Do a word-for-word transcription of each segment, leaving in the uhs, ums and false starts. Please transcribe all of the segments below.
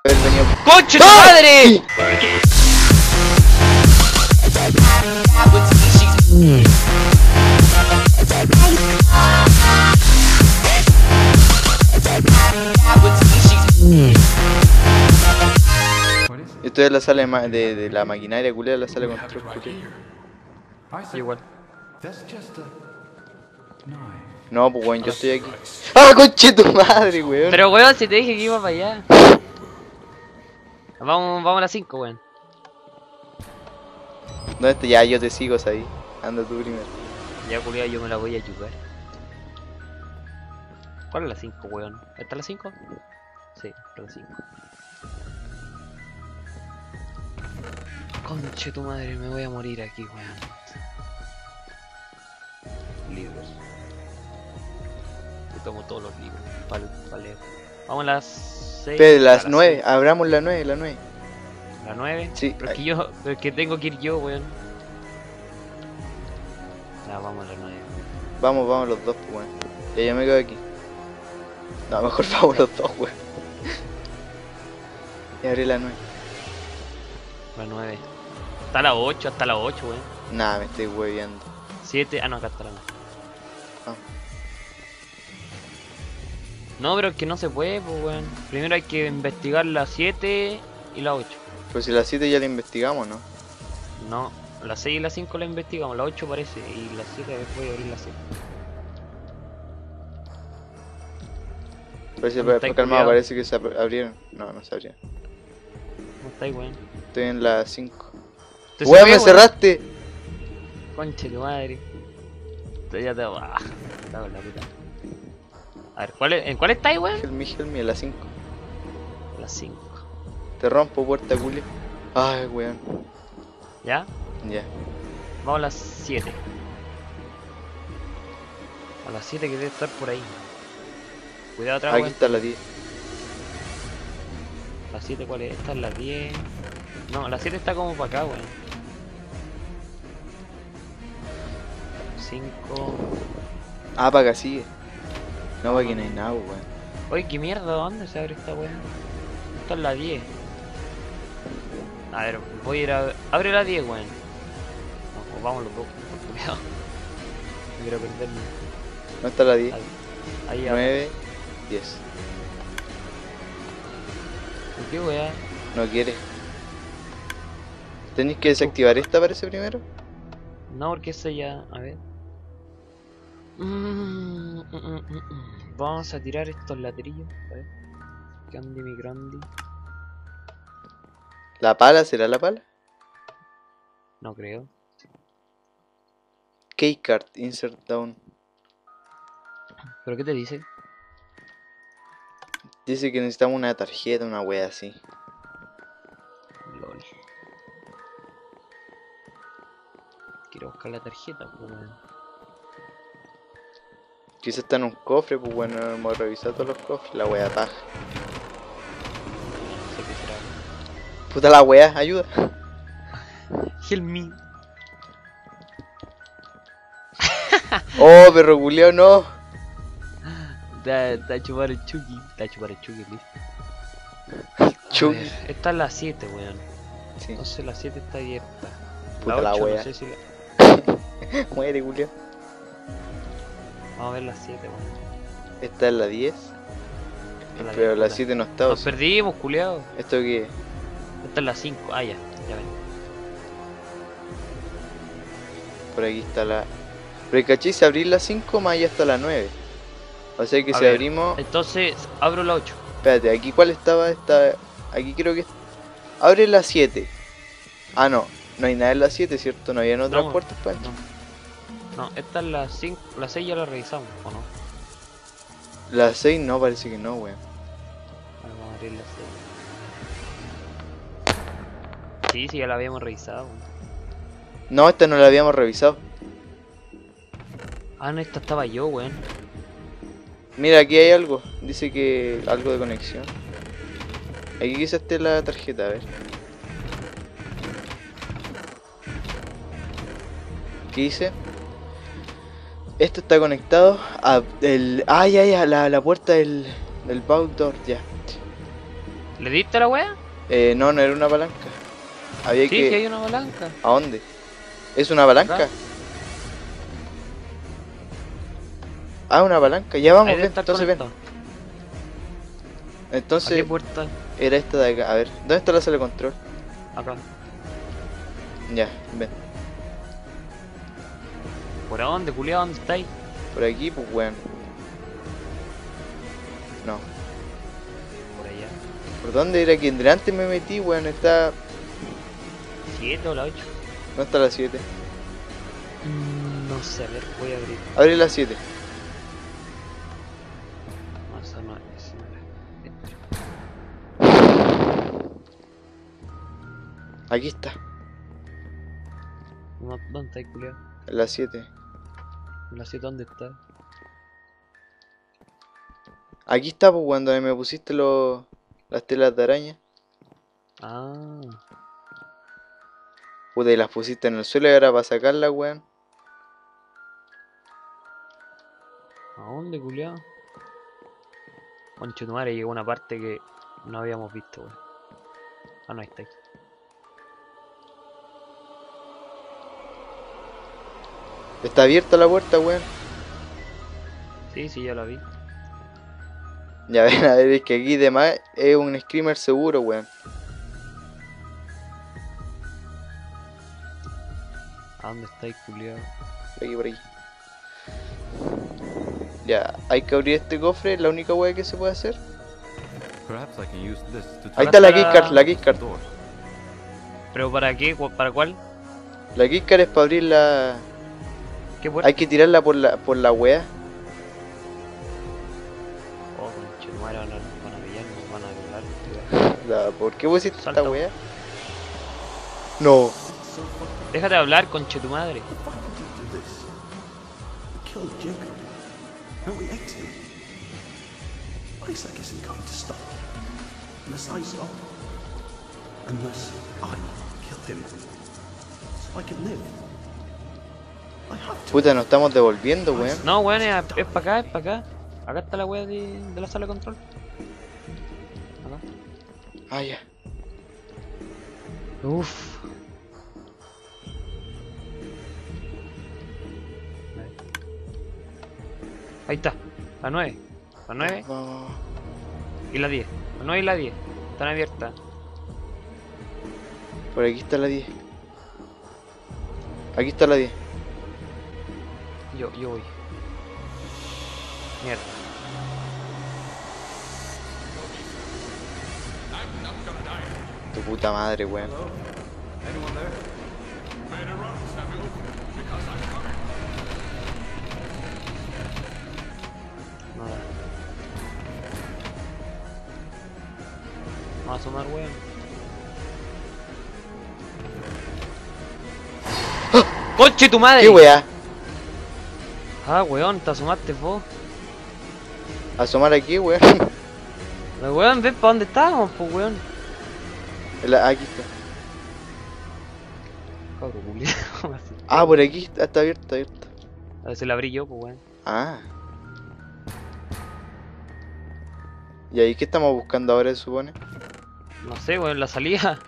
haber venido. ¡Conche tu madre! Estoy en la sala de, ma de, de la maquinaria culera, la sala de control culera. Igual. No, pues weón, yo estoy aquí. ¡Ah, conche tu madre, weón! Pero weón, si te dije que iba para allá. Vamos, vamos a las cinco, weón. ¿Dónde está? Ya, yo te sigo, ahí. Anda tú primero. Ya, culiao, yo me la voy a ayudar. ¿Cuál es la cinco, weón? ¿Está la cinco? Sí, está la cinco. Conche tu madre, me voy a morir aquí, weón. Libros. Yo tomo todos los libros. Vale, vale. Vamos a las seis. Espera, las nueve, abramos la nueve, la nueve. ¿La nueve? Sí. Pero es que yo, pero es que tengo que ir yo, weón. Ya, vamos a la nueve. Vamos, vamos los dos, pues weón. Ya, yo me quedo aquí. No, mejor vamos los dos, weón. Y abrí la nueve. La nueve. Hasta la ocho, hasta la ocho, weón. Nah, me estoy hueveando. siete, ah no, acá está la nueve. Ah. No, pero es que no se puede, pues, weón. Primero hay que investigar la siete y la ocho. Pero si la siete ya la investigamos, ¿no? No, la seis y la cinco la investigamos, la ocho parece, y la siete voy a abrir la siete. Parece, ¿Dónde estáis, calmado, culiao? parece que se ab- abrieron. No, no se abrieron. ¿Cómo estáis, weón? Estoy en la cinco. ¿Te ¡Weón, cerré, me cerraste! Conche tu madre. Esto ya te va. Está con la puta. A ver, ¿cuál es, ¿en cuál estáis, weón? Helmi, Helmi, en la cinco. La cinco. Te rompo puerta, culia. Ay, weón. ¿Ya? Ya. Vamos a las siete. A las siete que debe estar por ahí. Cuidado atrás, Aquí weón. está la diez. La siete, ¿cuál es? Esta es la diez. No, la siete está como para acá, weón. cinco. Ah, para acá sigue. No, para aquí no hay nada, weón. Oye, ¿qué mierda? ¿Dónde se abre esta weón? Esta es la diez. A ver, voy a ir a... Abre la diez, weón. No, pues vamos los dos. Cuidado. No quiero perderme. ¿Dónde está la diez? Ahí, ahí abre. nueve, diez. ¿Por qué, weón? No quiere. ¿Tenéis que desactivar esta, parece, primero? No, porque esa ya... A ver. Mm, mm, mm, mm, mm. Vamos a tirar estos ladrillos. A ver. Candy mi grandi. ¿La pala? ¿Será la pala? No creo. Keycard, insert down. ¿Pero qué te dice? Dice que necesitamos una tarjeta, una wea así. LOL. Quiero buscar la tarjeta, pues, weón. Quizás está en un cofre, pues bueno, hemos revisado todos los cofres. La wea paja. No sé qué será. Puta la wea, ayuda. Help me. Oh, perro culiao, no. Te te a chupar el Chucky. Te a chupar el Chucky, listo. Chucky. A ver, esta es la siete, weón. Sí. Entonces la siete está abierta. Puta la ocho, wea. no sé si la... Muere, culiao. Vamos a ver la siete, weón. Esta es la diez. La Pero diez, la puta. siete no está. o Nos sea. perdimos, culiao. ¿Esto qué es? Esta es la cinco. Ah, ya. Ya ven. Por aquí está la... Pero caché, si abrir la cinco, más allá está la nueve. O sea que A si ver, abrimos... Entonces, abro la ocho. Espérate, aquí cuál estaba, esta... Aquí creo que... Abre la siete. Ah, no. No hay nada en la siete, ¿cierto? No habían otras No, puertas para No. entrar. No, esta es la cinco. La seis ya la revisamos, ¿o no? La seis no, parece que no, weón. Vamos a abrir la seis. Sí, sí, ya la habíamos revisado. weón. No, esta no la habíamos revisado. Ah, no, esta estaba yo, weón. Mira, aquí hay algo. Dice que algo de conexión. Aquí quizás esté la tarjeta, a ver. ¿Qué dice? Esto está conectado a el... Ah, ya, ya, la, la puerta del, del backdoor, ya. ¿Le diste a la wea? Eh, no, no era una palanca. Había Sí, que... sí hay una palanca. ¿A dónde? ¿Es una palanca? Acá. Ah, una palanca. Ya vamos, Ahí debe ven, estar entonces ven. conectado. ¿A qué Entonces, puerta? era esta de acá. A ver, ¿dónde está la sala de control? Acá. Ya, ven. ¿Por dónde, culiao? ¿Dónde estáis? Por aquí, pues, weón. No. Por allá. ¿Por dónde era que delante me metí, weón? Está... ¿Siete o la ocho? ¿Dónde está la siete? Mm, no sé, a ver, voy a abrir. Abre la siete. No, esa no es. Aquí está, No, ¿dónde estáis, culiao? la siete. ¿La siete dónde está? Aquí está, pues, cuando me pusiste los... las telas de araña. Ah. Puta, y las pusiste en el suelo y ahora para sacarlas, weón. ¿A dónde, culiao? Conche tu madre, llegó una parte que no habíamos visto, weón. Ah, no, ahí estáis. Está abierta la puerta, weón. Sí, sí, ya la vi. Ya ven, a ver, es que aquí de más es un screamer seguro, weón. ¿A dónde estáis, culiao? Por aquí, por aquí. Ya, hay que abrir este cofre, es la única weá que se puede hacer. Ahí está la keycard, la keycard. ¿Pero para qué? ¿Cu- ¿Para cuál? La keycard es para abrir la... ¿Qué puerta? Hay que tirarla por la, por la weá. Oh, conche tu madre, van a, van a pillar, nos van a violar. La- ¿Por qué pusiste esta Salta. weá? No. Déjate de hablar, conche tu madre. Killed Jacob. Now we ate him. Isaac isn't going to stop. Unless I stop. Unless I kill him. So I can live. I have to. Puta, nos estamos devolviendo, weón. No, weón, es, es para acá, es para acá. Acá está la wea de, de la sala de control. Acá. Ah, ya. Uff. Ahí está, la nueve. La nueve Vamos. y la diez. La nueve y la diez. Están abiertas. Por aquí está la diez. Aquí está la diez. Yo, yo voy. Mierda. Tu puta madre, weón. Nada. No va a sonar, weón. ¡Conche tu madre! ¿Qué weá? Ah, weón, te asomaste vos. Asomar aquí, weón. La weón, ves para dónde estábamos, pues weón. La- aquí está. Cabro culiao. Ah, por aquí está, está abierto, está abierto. A ver si la abrí yo, pues weón. Ah. ¿Y ahí qué estamos buscando ahora, se supone? No sé, weón, la salida.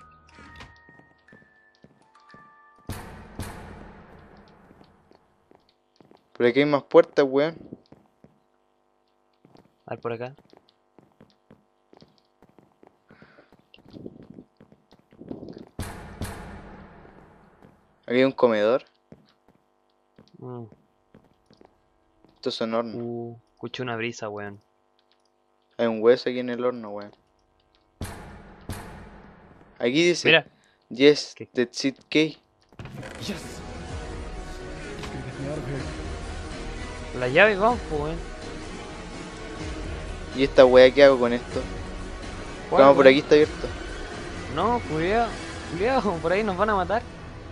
Por aquí hay más puertas, weón. A ver por acá. Aquí hay un comedor. Mm. Estos son hornos. Uh, escuché una brisa, weón. Hay un hueso aquí en el horno, weón. Aquí dice... Mira. Yes, ¿Qué? that's it, key. Yes! He's gonna get me out of here. La llave, vamos, pues weón. ¿Y esta weá qué hago con esto? ¿Cuál, Vamos, por weón? aquí está abierto. No, cuidado. Cuidado, por ahí nos van a matar.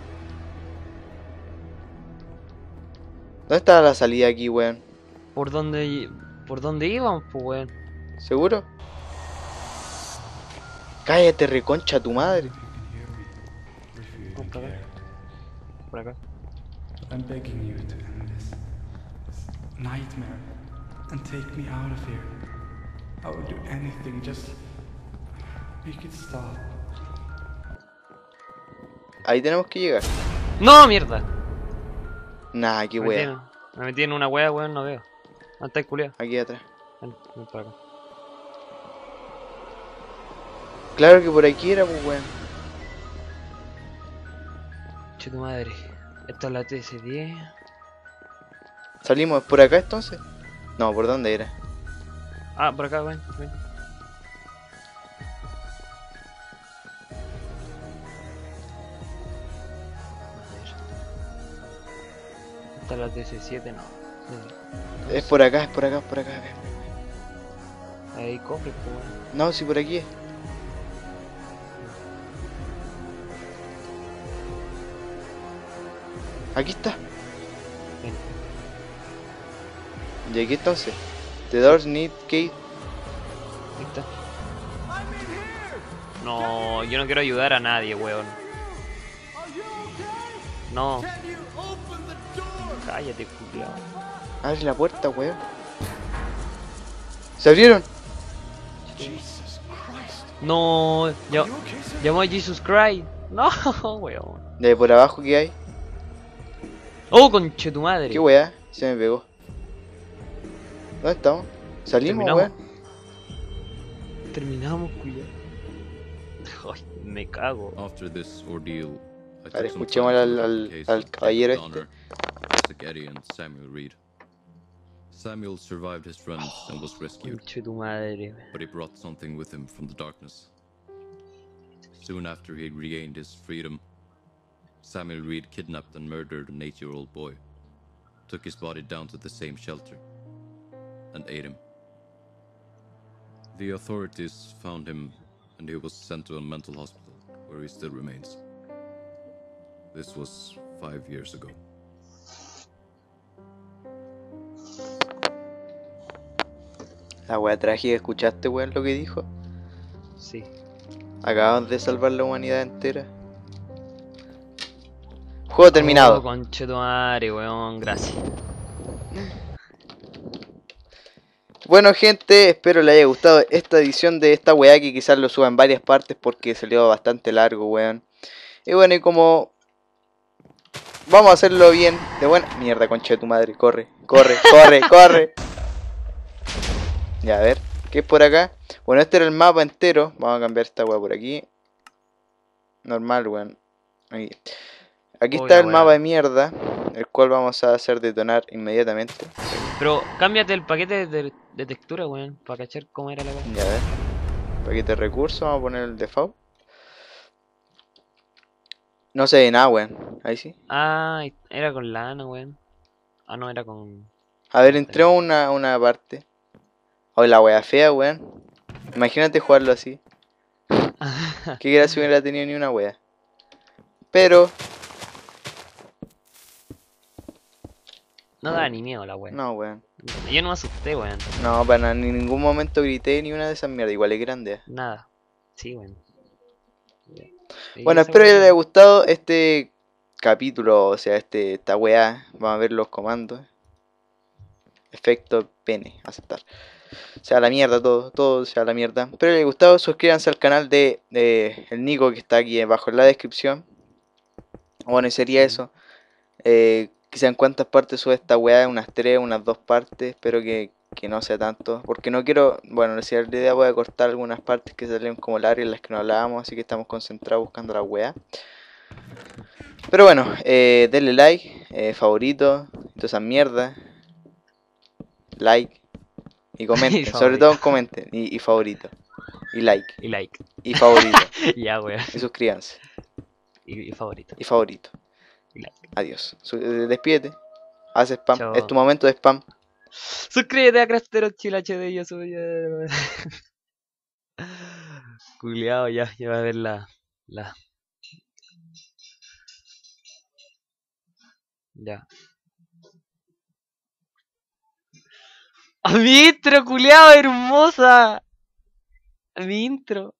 ¿Dónde está la salida aquí, weón? ¿Por dónde, por dónde íbamos, pues weón? ¿Seguro? Cállate, reconcha tu madre. Vamos por acá. Por acá. I'm begging you to end this, this nightmare and take me out of here. I will do anything, just Make it stop. Ahí tenemos que llegar. ¡No, mierda! Nah, qué Me metí, wea. en, me metí en una wea, weón, no veo. ¿Dónde está el culiao? Aquí atrás. Ven, ven para acá. Claro que por aquí era, pues weón. Che tu madre. Esta es la T S diez. ¿Salimos por acá entonces? No, ¿por dónde era? Ah, por acá, ven, ven. Esta es la T S siete, no. Sí. Es por acá, es por acá, por acá. ven, ven. Ahí cofre, pues weón. No, si por aquí es. Aquí está. Ven. Y aquí entonces. The doors need key. Ahí está. No, yo no quiero ayudar a nadie, weón. No. Cállate, culiao. Abre la puerta, weón. ¡Se abrieron! Jesus Christ. No, ya, You okay, sir? llamó a Jesus Christ. No, weón. De por abajo que hay. Oh, conche tu madre. ¿Qué weá? Se me pegó. ¿Dónde estamos? Salimos, Terminamos. weón. Terminamos, culiao. Ay, me cago. After this ordeal, I A ver, took some escuchemos time al- to al- look at the case al of caballero David este. Donner, Isaac Eddy, and Samuel Reed. Samuel survived his runs and was rescued, Conche tu madre. but he brought something with him from the darkness. Soon after he regained his freedom, Samuel Reed kidnapped and murdered an eight-year-old boy, took his body down to the same shelter, and ate him. The authorities found him, and he was sent to a mental hospital, where he still remains. This was five years ago. La weá trágica, ¿escuchaste, weón, lo que dijo? Sí. Acabamos de salvar la humanidad entera. Juego terminado. Oh, conche tu madre, weón. Gracias. Bueno, gente, espero les haya gustado esta edición de esta weá, que quizás lo suba en varias partes porque salió bastante largo, weón. Y bueno, y como vamos a hacerlo bien, de buena... Mierda, concha de tu madre, corre, corre, corre, corre. Ya, a ver, ¿qué es por acá? Bueno, este era el mapa entero. Vamos a cambiar esta weá por aquí. Normal, weón. Aquí, aquí Uy, está la el weá. mapa de mierda, el cual vamos a hacer detonar inmediatamente. Pero cámbiate el paquete de, de textura, weón. Para cachar cómo era la weón. Ya, a ver. Paquete de recursos, vamos a poner el default. No se ve nada, weón. Ahí sí. Ah, era con lana, weón. Ah, no, era con. A ver, entremos una, una parte. Oh, la wea fea, weón. Imagínate jugarlo así. Qué gracia hubiera tenido ni una wea. Pero, No daba ni miedo la weón. no, weón. Yo no me asusté, weón. No, para nada, ni en ningún momento grité ni una de esas mierdas. Igual es grande. ¿eh? Nada. Sí, weón. Y Bueno, esa espero que weón- les haya gustado este capítulo, o sea, este, esta weá. Vamos a ver los comandos. Efecto pene, aceptar. Sea la mierda, todo, todo sea la mierda. Espero que les haya gustado, suscríbanse al canal de, de el Nico que está aquí abajo en la descripción. Bueno, y sería eso. Eh, quizá en cuántas partes sube esta weá, unas tres, unas dos partes. Espero que, que no sea tanto. Porque no quiero, bueno, si la idea voy a cortar algunas partes que salen como largas en las que no hablábamos. Así que estamos concentrados buscando la weá. Pero bueno, eh, denle like, eh, favorito, toda esa mierda. Like y comenten, Y sobre favorito. todo comenten y, y favorito. Y like Y like. y favorito. Ya, weón. Y suscríbanse. Y, y favorito. Y favorito. Y like. Adiós. Su- eh, despídete. Haz spam. Chao. Es tu momento de spam. Suscríbete a Craftero Chile H D. Yo soy. Culeado, ya. Ya va a ver la. La. Ya. ¡A mi intro, culeado, hermosa! ¡A mi intro!